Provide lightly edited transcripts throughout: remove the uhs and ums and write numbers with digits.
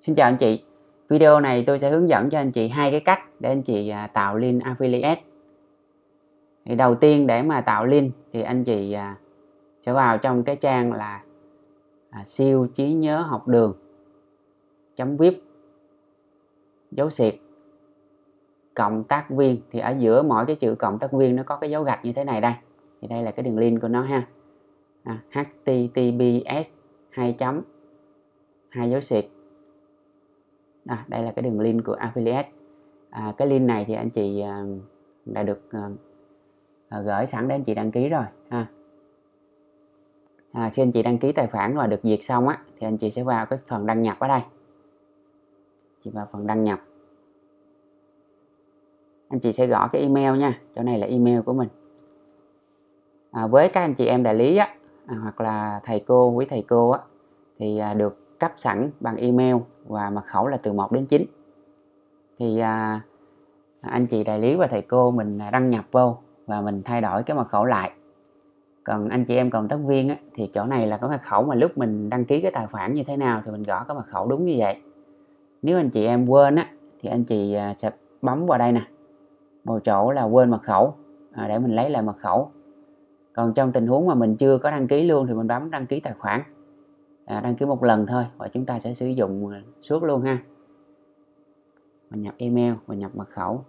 Xin chào anh chị. Video này tôi sẽ hướng dẫn cho anh chị hai cái cách để anh chị tạo link affiliate. Thì đầu tiên để mà tạo link thì anh chị sẽ vào trong cái trang là siêu trí nhớ học đường.vip dấu xịt cộng tác viên, thì ở giữa mỗi cái chữ cộng tác viên nó có cái dấu gạch như thế này đây. Thì đây là cái đường link của nó ha. https 2 dấu xịt. Đây là cái đường link của affiliate. Cái link này thì anh chị đã được gửi sẵn để anh chị đăng ký rồi ha. Khi anh chị đăng ký tài khoản và được duyệt xong á, thì anh chị sẽ vào cái phần đăng nhập ở đây. Chị vào phần đăng nhập, anh chị sẽ gõ cái email nha. Chỗ này là email của mình. Với các anh chị em đại lý á, hoặc là thầy cô, quý thầy cô á, thì được cấp sẵn bằng email và mật khẩu là từ 1 đến 9. Thì anh chị đại lý và thầy cô mình đăng nhập vô và mình thay đổi cái mật khẩu lại. Còn anh chị em cộng tác viên á, thì chỗ này là cái mật khẩu mà lúc mình đăng ký cái tài khoản như thế nào thì mình gõ cái mật khẩu đúng như vậy. Nếu anh chị em quên á, thì anh chị sẽ bấm vào đây nè, một chỗ là quên mật khẩu để mình lấy lại mật khẩu. Còn trong tình huống mà mình chưa có đăng ký luôn thì mình bấm đăng ký tài khoản, đăng ký một lần thôi và chúng ta sẽ sử dụng suốt luôn ha. Mình nhập email, mình nhập mật khẩu.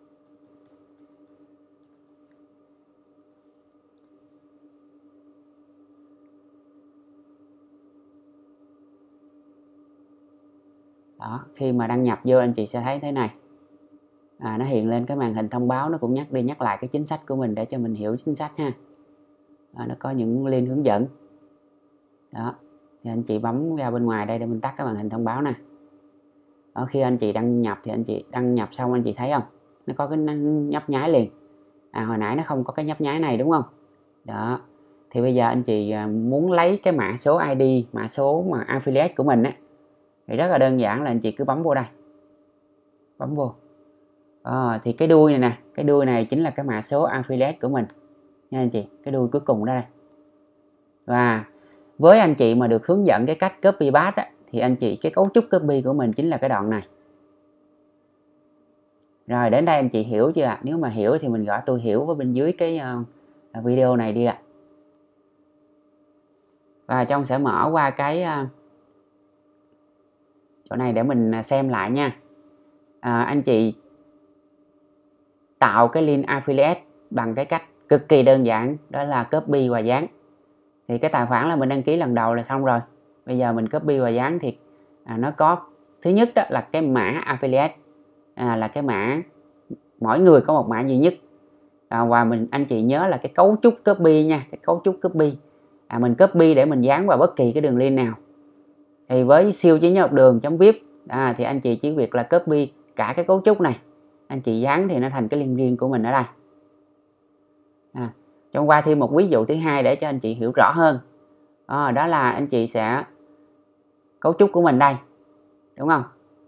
Đó, khi mà đăng nhập vô anh chị sẽ thấy thế này. Nó hiện lên cái màn hình thông báo, nó cũng nhắc đi nhắc lại cái chính sách của mình để cho mình hiểu chính sách ha. Nó có những link hướng dẫn. Đó, thì anh chị bấm ra bên ngoài đây để mình tắt cái màn hình thông báo nè. Đó, khi anh chị đăng nhập thì anh chị đăng nhập xong anh chị thấy không? Nó có cái nhấp nháy liền. Hồi nãy nó không có cái nhấp nháy này đúng không? Đó. Thì bây giờ anh chị muốn lấy cái mã số ID, mã số mà affiliate của mình á, thì rất là đơn giản là anh chị cứ bấm vô đây. Bấm vô. Thì cái đuôi này nè, cái đuôi này chính là cái mã số affiliate của mình nha anh chị, cái đuôi cuối cùng đây. Và với anh chị mà được hướng dẫn cái cách copy paste á, thì anh chị cái cấu trúc copy của mình chính là cái đoạn này. Rồi đến đây anh chị hiểu chưa ạ? Nếu mà hiểu thì mình gõ tôi hiểu ở bên dưới cái video này đi ạ. Và trong sẽ mở qua cái chỗ này để mình xem lại nha. Anh chị tạo cái link affiliate bằng cái cách cực kỳ đơn giản, đó là copy và dán. Thì cái tài khoản là mình đăng ký lần đầu là xong rồi. Bây giờ mình copy và dán thì nó có thứ nhất đó là cái mã affiliate, là cái mã mỗi người có một mã duy nhất. Và anh chị nhớ là cái cấu trúc copy nha, cái cấu trúc copy. Mình copy để mình dán vào bất kỳ cái đường link nào. Thì với siêu trí nhớ học đường.vip thì anh chị chỉ việc là copy cả cái cấu trúc này, anh chị dán thì nó thành cái link riêng của mình ở đây. Trong qua thêm một ví dụ thứ hai để cho anh chị hiểu rõ hơn. Đó là anh chị sẽ cấu trúc của mình đây, đúng không?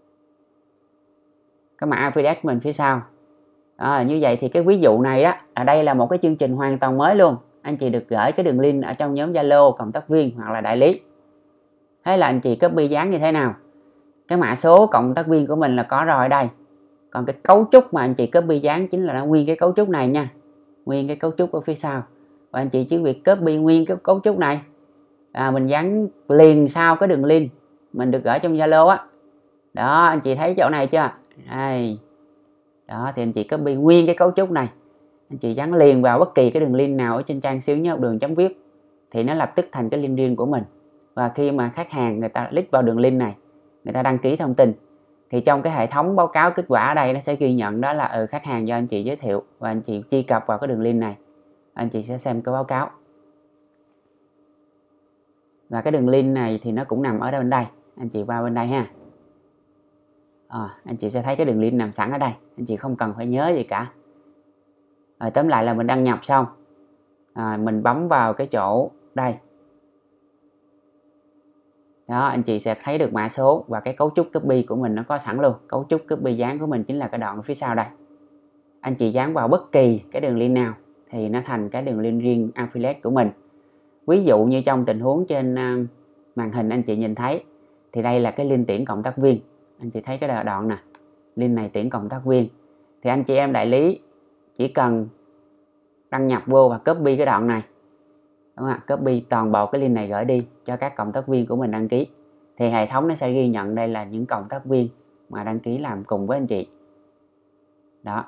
Cái mã affiliate của mình phía sau. Như vậy thì cái ví dụ này á, đây là một cái chương trình hoàn toàn mới luôn. Anh chị được gửi cái đường link ở trong nhóm Zalo cộng tác viên hoặc là đại lý. Thế là anh chị copy dán như thế nào? Cái mã số cộng tác viên của mình là có rồi ở đây. Còn cái cấu trúc mà anh chị copy dán chính là nguyên cái cấu trúc này nha. Nguyên cái cấu trúc ở phía sau. Và anh chị chỉ việc copy nguyên cái cấu trúc này, mình dán liền sau cái đường link mình được gửi trong Zalo á. Đó, anh chị thấy chỗ này chưa? Đây. Đó, thì anh chị copy nguyên cái cấu trúc này, anh chị dán liền vào bất kỳ cái đường link nào ở trên trang siêu nhớ học đường.vip thì nó lập tức thành cái link riêng của mình. Và khi mà khách hàng người ta click vào đường link này, người ta đăng ký thông tin, thì trong cái hệ thống báo cáo kết quả ở đây nó sẽ ghi nhận đó là khách hàng do anh chị giới thiệu, và anh chị truy cập vào cái đường link này, anh chị sẽ xem cái báo cáo. Và cái đường link này thì nó cũng nằm ở bên đây, anh chị vào bên đây ha. Anh chị sẽ thấy cái đường link nằm sẵn ở đây, anh chị không cần phải nhớ gì cả. Tóm lại là mình đăng nhập xong, mình bấm vào cái chỗ đây. Đó, anh chị sẽ thấy được mã số và cái cấu trúc copy của mình nó có sẵn luôn. Cấu trúc copy dán của mình chính là cái đoạn ở phía sau đây. Anh chị dán vào bất kỳ cái đường link nào thì nó thành cái đường link riêng affiliate của mình. Ví dụ như trong tình huống trên màn hình anh chị nhìn thấy thì đây là cái link tuyển cộng tác viên. Anh chị thấy cái đoạn nè, link này tuyển cộng tác viên. Thì anh chị em đại lý chỉ cần đăng nhập vô và copy cái đoạn này, đúng không ạ? Copy toàn bộ cái link này gửi đi cho các cộng tác viên của mình đăng ký, thì hệ thống nó sẽ ghi nhận đây là những cộng tác viên mà đăng ký làm cùng với anh chị. Đó.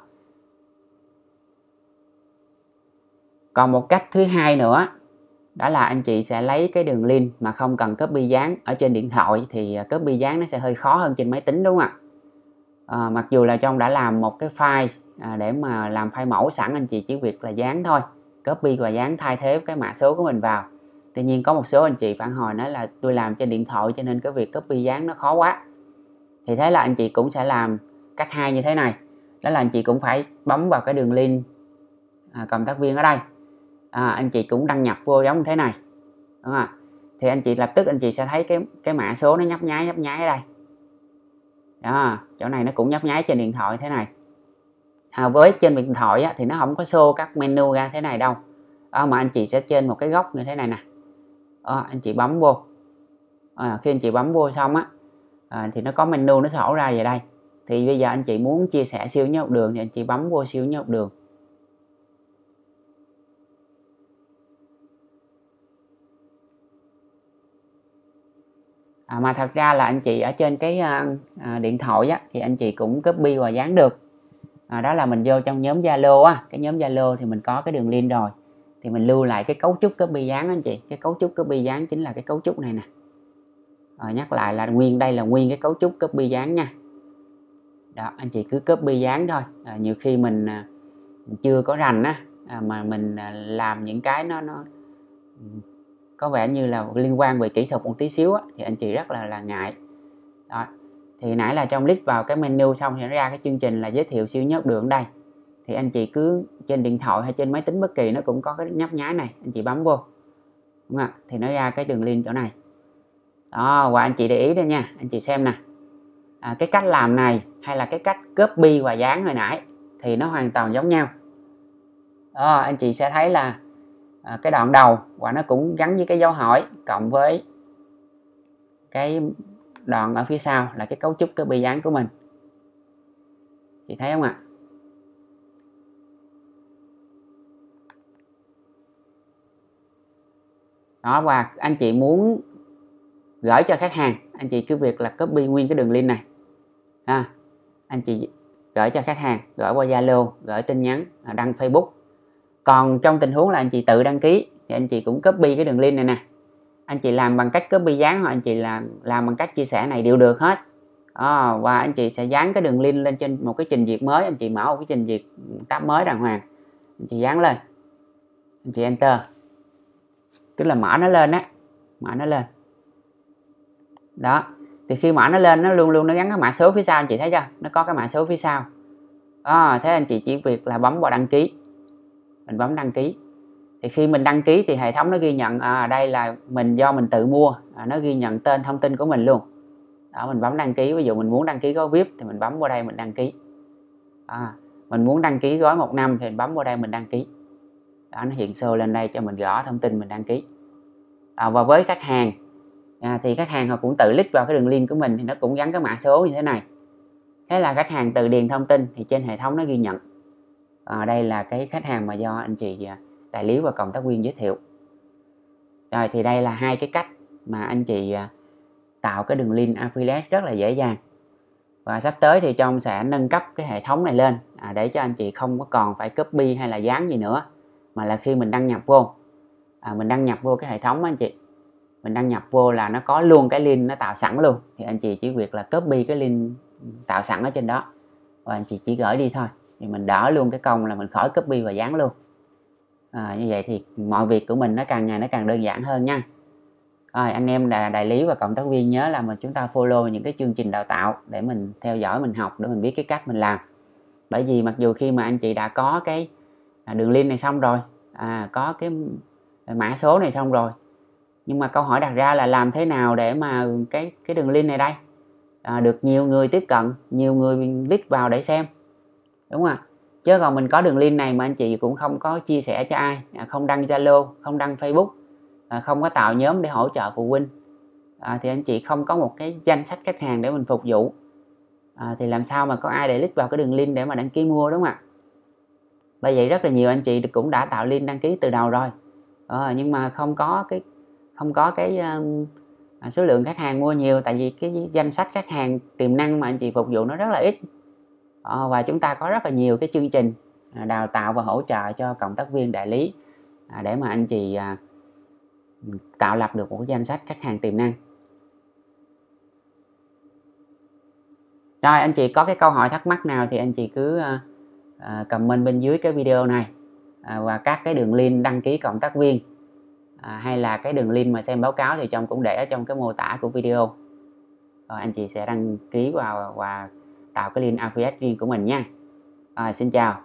Còn một cách thứ hai nữa, đó là anh chị sẽ lấy cái đường link mà không cần copy dán ở trên điện thoại, thì copy dán nó sẽ hơi khó hơn trên máy tính, đúng không ạ? Mặc dù là trong đã làm một cái file để mà làm file mẫu sẵn, anh chị chỉ việc là dán thôi, copy và dán thay thế cái mã số của mình vào. Tuy nhiên có một số anh chị phản hồi nói là tôi làm trên điện thoại cho nên cái việc copy dán nó khó quá. Thì thế là anh chị cũng sẽ làm cách hai như thế này, đó là anh chị cũng phải bấm vào cái đường link cộng tác viên ở đây. Anh chị cũng đăng nhập vô giống như thế này, đúng không? Thì anh chị lập tức anh chị sẽ thấy cái mã số nó nhấp nháy ở đây. Đó, chỗ này nó cũng nhấp nháy trên điện thoại thế này. Với trên điện thoại á, thì nó không có show các menu ra thế này đâu. Mà anh chị sẽ trên một cái góc như thế này nè. Anh chị bấm vô. Khi anh chị bấm vô xong á, thì nó có menu nó sổ ra về đây. Thì bây giờ anh chị muốn chia sẻ siêu nhớ học đường thì anh chị bấm vô siêu nhớ học đường. Mà thật ra là anh chị ở trên cái điện thoại á, thì anh chị cũng copy và dán được. Đó là mình vô trong nhóm Zalo á, cái nhóm Zalo thì mình có cái đường link rồi, thì mình lưu lại cái cấu trúc copy dán anh chị. Cái cấu trúc copy dán chính là cái cấu trúc này nè. Nhắc lại là đây là nguyên cái cấu trúc copy dán nha. Đó, anh chị cứ copy dán thôi. Nhiều khi mình chưa có rành á, mà mình làm những cái nó có vẻ như là liên quan về kỹ thuật một tí xíu á, thì anh chị rất là ngại. Đó. Thì nãy là trong click vào cái menu xong thì nó ra cái chương trình là giới thiệu siêu nhớ học đường đây. Thì anh chị cứ trên điện thoại hay trên máy tính bất kỳ nó cũng có cái nhấp nháy này, anh chị bấm vô, đúng không? Thì nó ra cái đường link chỗ này. Đó, và anh chị để ý đây nha, anh chị xem nè. Cái cách làm này hay là cái cách copy và dán hồi nãy thì nó hoàn toàn giống nhau. Đó, anh chị sẽ thấy là cái đoạn đầu và nó cũng gắn với cái dấu hỏi cộng với cái đoạn ở phía sau là cái cấu trúc copy dán của mình. Chị thấy không ạ? Đó, và anh chị muốn gửi cho khách hàng, anh chị cứ việc là copy nguyên cái đường link này. Anh chị gửi cho khách hàng, gửi qua Zalo, gửi tin nhắn, đăng Facebook. Còn trong tình huống là anh chị tự đăng ký thì anh chị cũng copy cái đường link này nè. Anh chị làm bằng cách copy dán hoặc anh chị làm bằng cách chia sẻ này đều được hết. Và anh chị sẽ dán cái đường link lên trên một cái trình duyệt mới. Anh chị mở một cái trình duyệt tab mới đàng hoàng, anh chị dán lên, anh chị enter, tức là mở nó lên á, mở nó lên. Đó, thì khi mở nó lên nó luôn luôn nó gắn cái mã số phía sau, anh chị thấy chưa, nó có cái mã số phía sau. Thế anh chị chỉ việc là bấm vào đăng ký, mình bấm đăng ký. Thì khi mình đăng ký thì hệ thống nó ghi nhận đây là mình do mình tự mua, nó ghi nhận tên thông tin của mình luôn. Đó, mình bấm đăng ký. Ví dụ mình muốn đăng ký gói VIP thì mình bấm vào đây mình đăng ký. Mình muốn đăng ký gói 1 năm thì mình bấm vào đây mình đăng ký. Đó, nó hiện show lên đây cho mình gõ thông tin mình đăng ký. Và với khách hàng thì khách hàng họ cũng tự click vào cái đường link của mình thì nó cũng gắn cái mã số như thế này. Thế là khách hàng tự điền thông tin thì trên hệ thống nó ghi nhận. Đây là cái khách hàng mà do anh chị đại lý và cộng tác viên giới thiệu. Rồi, thì đây là hai cái cách mà anh chị tạo cái đường link affiliate rất là dễ dàng. Và sắp tới thì Trong sẽ nâng cấp cái hệ thống này lên để cho anh chị không có còn phải copy hay là dán gì nữa, mà là khi mình đăng nhập vô mình đăng nhập vô cái hệ thống anh chị, mình đăng nhập vô là nó có luôn cái link nó tạo sẵn luôn, thì anh chị chỉ việc là copy cái link tạo sẵn ở trên đó và anh chị chỉ gửi đi thôi, thì mình đỡ luôn cái công là mình khỏi copy và dán luôn. Như vậy thì mọi việc của mình nó càng ngày nó càng đơn giản hơn nha. Anh em đại lý và cộng tác viên nhớ là chúng ta follow những cái chương trình đào tạo để mình theo dõi, mình học để mình biết cái cách mình làm. Bởi vì mặc dù khi mà anh chị đã có cái đường link này xong rồi, có cái mã số này xong rồi, nhưng mà câu hỏi đặt ra là làm thế nào để mà cái đường link này đây được nhiều người tiếp cận, nhiều người click vào để xem, đúng không ạ? Chứ còn mình có đường link này mà anh chị cũng không có chia sẻ cho ai, không đăng Zalo, không đăng Facebook, không có tạo nhóm để hỗ trợ phụ huynh, thì anh chị không có một cái danh sách khách hàng để mình phục vụ, thì làm sao mà có ai để click vào cái đường link để mà đăng ký mua, đúng không ạ? Bởi vậy rất là nhiều anh chị cũng đã tạo link đăng ký từ đầu rồi, nhưng mà không có cái số lượng khách hàng mua nhiều, tại vì cái danh sách khách hàng tiềm năng mà anh chị phục vụ nó rất là ít. Và chúng ta có rất là nhiều cái chương trình đào tạo và hỗ trợ cho cộng tác viên đại lý để mà anh chị tạo lập được một cái danh sách khách hàng tiềm năng. Rồi, anh chị có cái câu hỏi thắc mắc nào thì anh chị cứ comment bên dưới cái video này, và các cái đường link đăng ký cộng tác viên hay là cái đường link mà xem báo cáo thì Trong cũng để ở trong cái mô tả của video. Rồi anh chị sẽ đăng ký vào và tạo cái link affiliate riêng của mình nha. Xin chào.